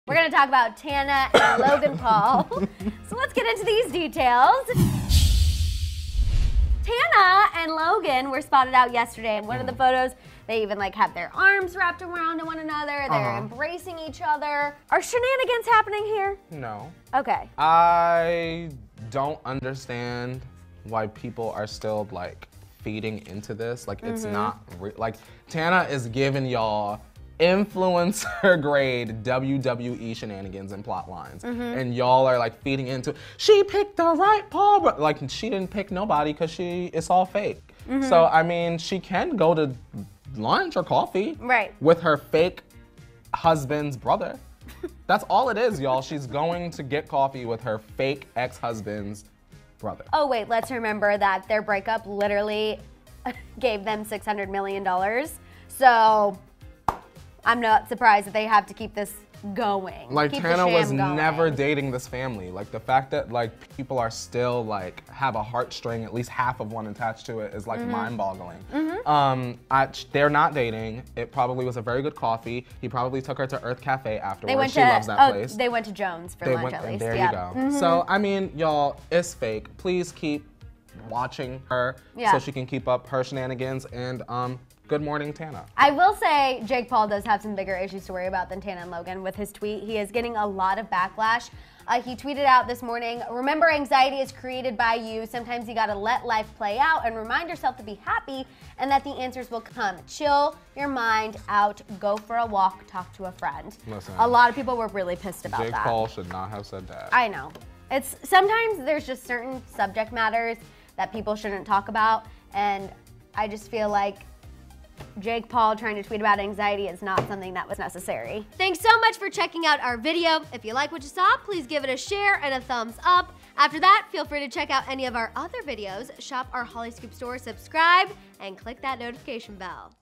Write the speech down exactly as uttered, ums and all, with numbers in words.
We're gonna talk about Tana and Logan Paul. So let's get into these details. Tana and Logan were spotted out yesterday in one of the photos. They even like have their arms wrapped around one another. They're Uh-huh. embracing each other. Are shenanigans happening here? No. Okay. I don't understand why people are still like feeding into this. Like it's Mm-hmm. not re like Tana is giving y'all influencer grade W W E shenanigans and plot lines. Mm-hmm. And y'all are like feeding into, she picked the right Paul, but like she didn't pick nobody because she, it's all fake. Mm-hmm. So I mean, she can go to lunch or coffee Right. with her fake husband's brother. That's all it is, y'all. She's going to get coffee with her fake ex-husband's brother. Oh wait, let's remember that their breakup literally gave them six hundred million dollars. So I'm not surprised that they have to keep this going. Like keep the Tana was sham going. never dating this family. Like the fact that like people are still like have a heartstring, at least half of one attached to it, is like Mm-hmm. mind-boggling. Mm-hmm. Um, I, they're not dating. It probably was a very good coffee. He probably took her to Earth Cafe afterwards. They went she to, loves that oh, place. They went to Jones for They lunch went, at and least. there yeah. you go. Mhm. So I mean, y'all, it's fake. Please keep watching her Yeah. so she can keep up her shenanigans. And um, good morning, Tana. I will say Jake Paul does have some bigger issues to worry about than Tana and Logan with his tweet. He is getting a lot of backlash. Uh, he tweeted out this morning, remember anxiety is created by you. Sometimes you gotta let life play out and remind yourself to be happy and that the answers will come. Chill your mind out, go for a walk, talk to a friend. Listen, a lot of people were really pissed about Jake that. Paul should not have said that. I know. It's sometimes there's just certain subject matters that people shouldn't talk about, and I just feel like Jake Paul trying to tweet about anxiety is not something that was necessary. Thanks so much for checking out our video. If you like what you saw, please give it a share and a thumbs up. After that, feel free to check out any of our other videos, shop our Hollyscoop store, subscribe, and click that notification bell.